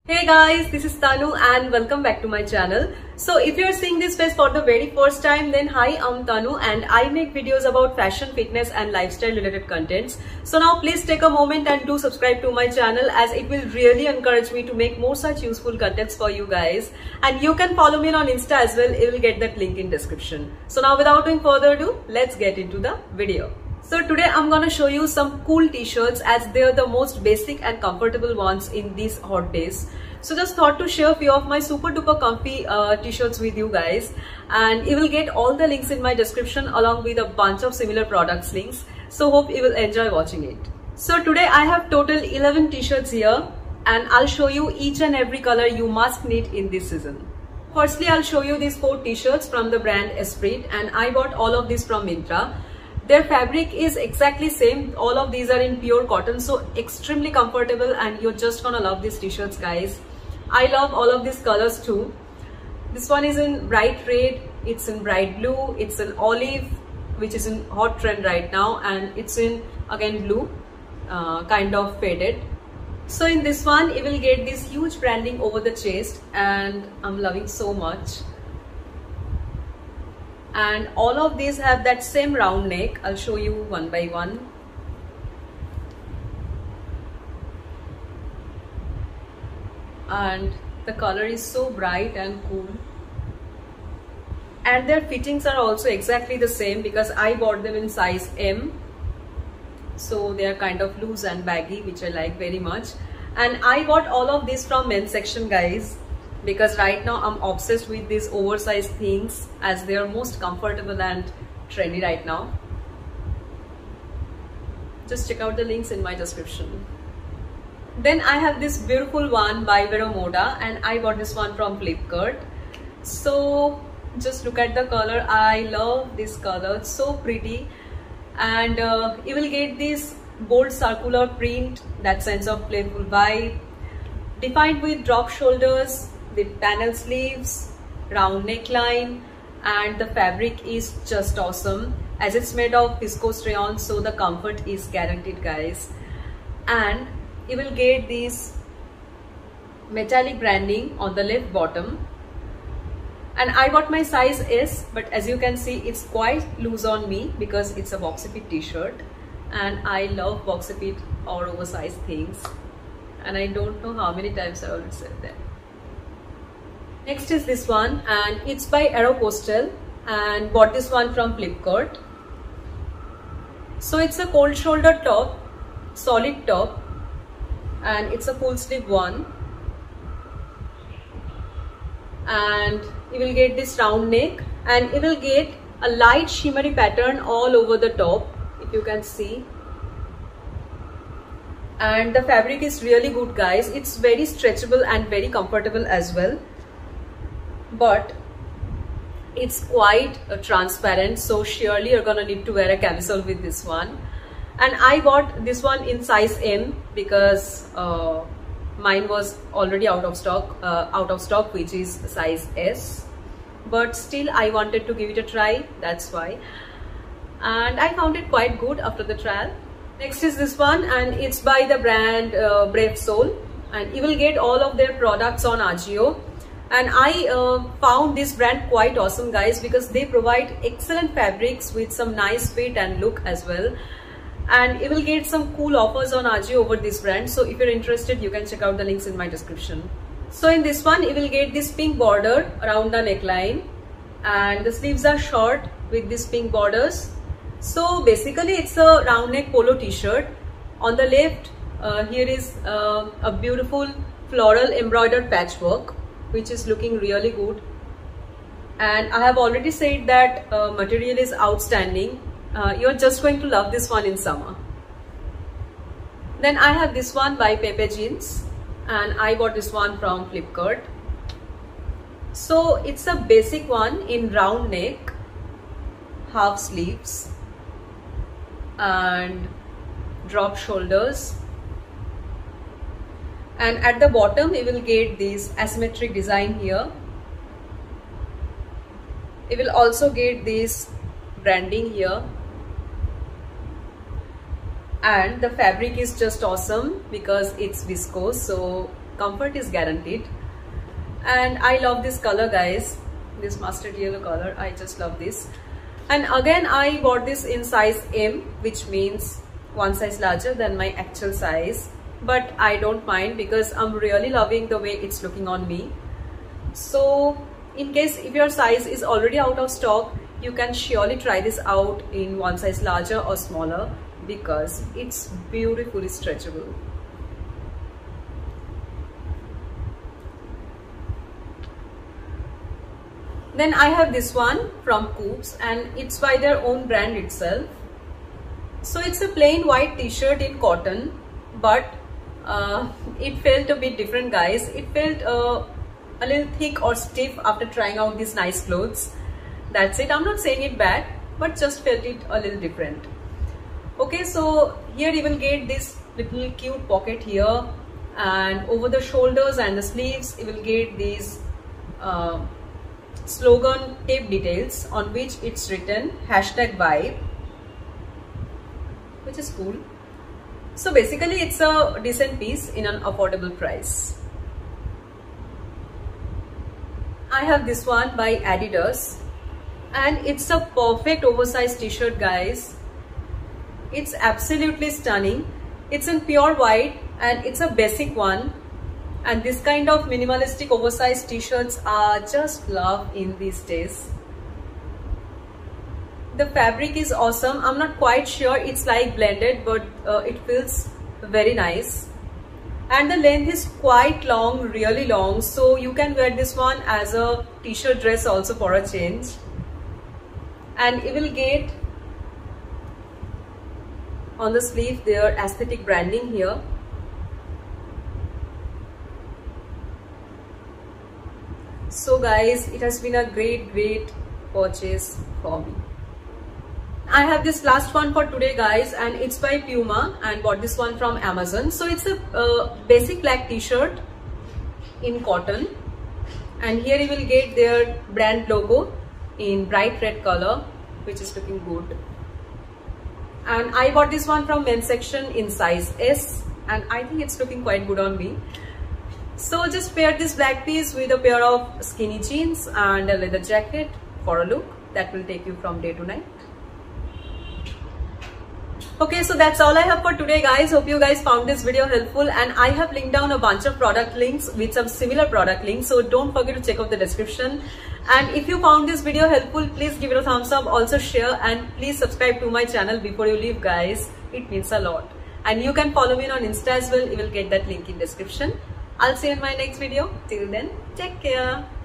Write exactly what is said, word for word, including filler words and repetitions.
Hey guys, this is Tanu and welcome back to my channel. So if you're seeing this face for the very first time, then hi, I'm Tanu and I make videos about fashion, fitness and lifestyle related contents. So now please take a moment and do subscribe to my channel as it will really encourage me to make more such useful contents for you guys. And you can follow me on Insta as well, you will get that link in description. So now without doing further ado, let's get into the video. So today I'm gonna show you some cool t-shirts as they're the most basic and comfortable ones in these hot days. So just thought to share a few of my super duper comfy uh, t-shirts with you guys, and you will get all the links in my description along with a bunch of similar products links. So hope you will enjoy watching it. So today I have total eleven t-shirts here and I'll show you each and every color you must need in this season. Firstly, I'll show you these four t-shirts from the brand Esprit, and I bought all of these from Myntra. Their fabric is exactly same. All of these are in pure cotton, so extremely comfortable and you're just gonna love these t-shirts guys. I love all of these colors too. This one is in bright red, it's in bright blue, it's in olive, which is in hot trend right now, and it's in again blue, uh, kind of faded. So in this one you will get this huge branding over the chest and I'm loving so much. And all of these have that same round neck. I'll show you one by one. And the color is so bright and cool. And their fittings are also exactly the same because I bought them in size M. So they are kind of loose and baggy, which I like very much. And I bought all of these from men's section guys, because right now I'm obsessed with these oversized things as they are most comfortable and trendy right now. Just check out the links in my description. Then I have this beautiful one by Vero Moda and I got this one from Flipkart. So just look at the color. I love this color, it's so pretty. And uh, you will get this bold circular print, that sense of playful vibe, defined with drop shoulders, the panel sleeves, round neckline, and the fabric is just awesome as it's made of viscose rayon, so the comfort is guaranteed guys. And you will get this metallic branding on the left bottom, and I got my size S, but as you can see it's quite loose on me because it's a boxy fit t-shirt and I love boxy fit or oversized things, and I don't know how many times I already said that. Next is this one and it's by Aeropostale and bought this one from Flipkart. So it's a cold shoulder top, solid top, and it's a full sleeve one. And you will get this round neck and you will get a light shimmery pattern all over the top, if you can see. And the fabric is really good guys. It's very stretchable and very comfortable as well. But it's quite uh, transparent, so surely you're gonna need to wear a camisole with this one. And I bought this one in size M because uh, mine was already out of stock, uh, out of stock, which is size S. But still I wanted to give it a try, that's why. And I found it quite good after the trial. Next is this one and it's by the brand uh, Brave Soul, and you will get all of their products on Ajio. And I uh, found this brand quite awesome guys because they provide excellent fabrics with some nice fit and look as well. And you will get some cool offers on Ajio over this brand. So if you're interested, you can check out the links in my description. So in this one, you will get this pink border around the neckline. And the sleeves are short with these pink borders. So basically it's a round neck polo t-shirt. On the left, uh, here is uh, a beautiful floral embroidered patchwork, which is looking really good. And I have already said that uh, material is outstanding. Uh, you're just going to love this one in summer. Then I have this one by Pepe Jeans and I bought this one from Flipkart. So it's a basic one in round neck, half sleeves and drop shoulders. And at the bottom you will get this asymmetric design here. You will also get this branding here. And the fabric is just awesome because it's viscose, so comfort is guaranteed. And I love this color, guys, this mustard yellow color. I just love this. And again, I bought this in size M, which means one size larger than my actual size, but I don't mind because I'm really loving the way it's looking on me. So in case if your size is already out of stock, you can surely try this out in one size larger or smaller because it's beautifully stretchable. Then I have this one from Coops, and it's by their own brand itself. So it's a plain white t-shirt in cotton, but uh, it felt a bit different, guys. It felt uh, a little thick or stiff after trying out these nice clothes. That's it. I'm not saying it bad, but just felt it a little different. Okay, so here you will get this little cute pocket here, and over the shoulders and the sleeves you will get these uh, slogan tape details on which it's written hashtag vibe, which is cool. So basically it's a decent piece in an affordable price. I have this one by Adidas, and it's a perfect oversized t-shirt, guys. It's absolutely stunning. It's in pure white and it's a basic one. And this kind of minimalistic oversized t-shirts are just love in these days. The fabric is awesome. I'm not quite sure, it's like blended, but uh, it feels very nice. And the length is quite long, really long. So you can wear this one as a t-shirt dress also for a change. And you will get on the sleeve their aesthetic branding here. So guys, it has been a great great purchase for me. I have this last one for today, guys, and it's by Puma, and bought this one from Amazon. So it's a uh, basic black t-shirt in cotton, and here you will get their brand logo in bright red color, which is looking good. And I bought this one from men's section in size S, and I think it's looking quite good on me. So just pair this black piece with a pair of skinny jeans and a leather jacket for a look that will take you from day to night. Okay, so that's all I have for today, guys. Hope you guys found this video helpful, and I have linked down a bunch of product links with some similar product links, so don't forget to check out the description. And if you found this video helpful, please give it a thumbs up, also share, and please subscribe to my channel before you leave, guys. It means a lot. And you can follow me on Insta as well. You will get that link in description. I'll see you in my next video. Till then, take care.